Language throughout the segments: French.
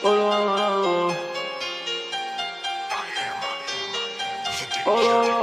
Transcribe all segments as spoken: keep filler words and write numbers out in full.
Oh là là. Oh là là.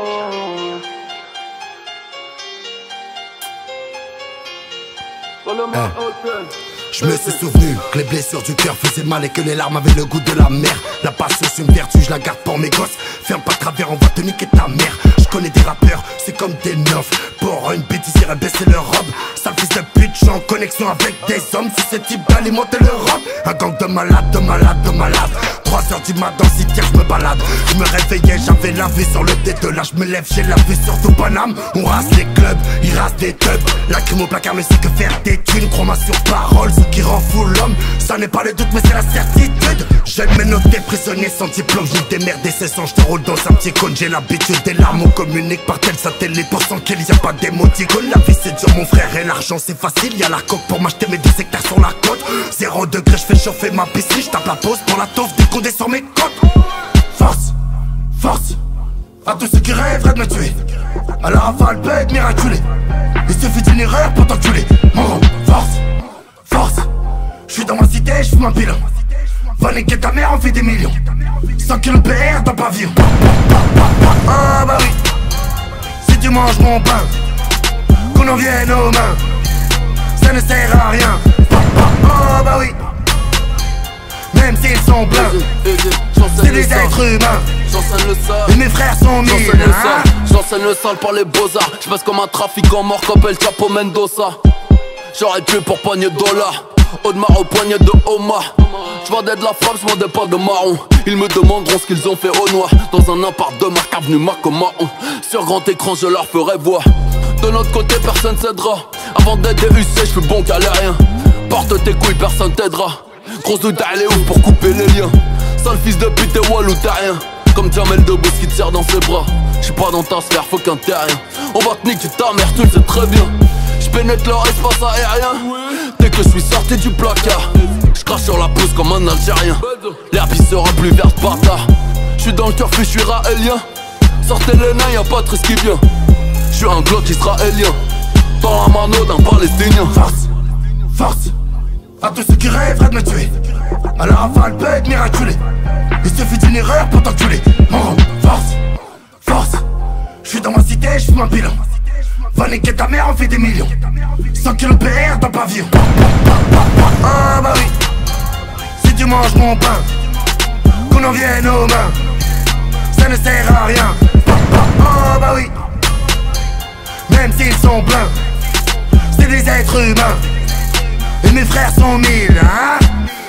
Je me suis souvenu que les blessures du cœur faisaient mal et que les larmes avaient le goût de la mer. La passion c'est une vertu, je la garde pour mes gosses. Ferme pas de travers, on va te niquer ta mère. Je connais des rappeurs, c'est comme des neufs. Pour une bêtise, ils baisser leur robe. Sale fils de pute, j'suis en connexion avec des hommes susceptibles d'alimenter leur robe. Un gang de malades, de malades, de malades. Trois heures du mat dans le cimetière, je me balade. Je me réveillais, j'avais la vue sur le D deux. Là je me lève, j'ai la vue sur tout Paname. On rase les clubs, ils rasent des tubs. La crime au placard, mais c'est que faire des thunes. Crois-moi sur parole, ce qui rend fou l'homme. Ça n'est pas le doute, mais c'est la certitude. J'aime mes notes des prisonniers sans diplôme. J'ai des merdes et c'est sans, je te roule dans un petit cône. J'ai l'habitude des larmes, on communique par tel satellite. Pour cent qu'il y a pas d'émoticône. La vie c'est dur mon frère et l'argent c'est facile. Y'a la coque pour m'acheter mes deux hectares sur la côte. Zéro degré, je fais chauffer ma piscine. Je tape la pause pour la taufe des condés sur mes côtes. Force, force à tous ceux qui rêveraient de me tuer. À la rafale peut être miraculé. Il suffit d'une erreur pour t'enculer. Mon gros, force, force. Je suis dans ma cité, je fume un bilan. Va niquer ta mère, on fait des millions. cent kilos P R dans pavillon. Ah bah oui. Si tu manges mon pain, qu'on en vienne aux mains, ça ne sert à rien. Ah bah oui. Même s'ils sont pleins, c'est des êtres humains. J'enseigne le sale. Et mes frères sont mille. J'enseigne le sale. J'enseigne le sale par les beaux-arts. J'passe comme un trafiquant mort comme El Chapo Mendoza. J'aurais tué pour poignée de dollars. Audemars au poignet de Omar. J'vendais de la frappe, j'vendais pas de marron. Ils me demanderont ce qu'ils ont fait au noir. Dans un appart de marque avenue Marc-Marron. Sur grand écran je leur ferai voir. De notre côté personne s'aidera. Avant d'être D U C j'suis bon galérien. Porte tes couilles personne t'aidera. Grosse doute elle est ouf pour couper les liens. Sale fils de pute et wallou t'as rien. Comme Jamel Debbouze qui te serre dans ses bras. J'suis pas dans ta sphère, faut qu'un terrien. On va te niquer ta mère, tu le sais très bien. J'pénètre leur espace aérien. Dès que je suis sorti du placard, j'crache sur la pousse comme un Algérien. L'herbe il sera plus verte bâtard. J'suis dans le turfu, j'suis raélien. Sortez les nains, y'a pas de risque qui vient. J'suis un glock israélien. Dans la mano d'un palestinien. Force, force à tous ceux qui rêveraient de me tuer. À la rafale peut être miraculé. Il suffit d'une erreur pour t'enculer. Mon gros, force, force. Je suis dans ma cité, je fume un bilan. Va niquer ta mère, on fait des millions. cent kilos P R dans pavillon. Ah bah oui. Si tu manges mon pain, qu'on en vienne aux mains, ça ne sert à rien. Ah bah oui. Même s'ils sont pleins, c'est des êtres humains. Et mes frères sont mille, hein.